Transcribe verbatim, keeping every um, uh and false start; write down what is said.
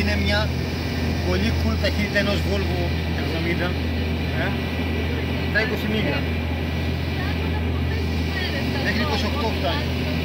είναι μια πολύ cool ταχύτητα ενός Volvo εβδομήντα. Ε? Τα είκοσι μίλια. Μέχρι είκοσι οκτώ φτάνει.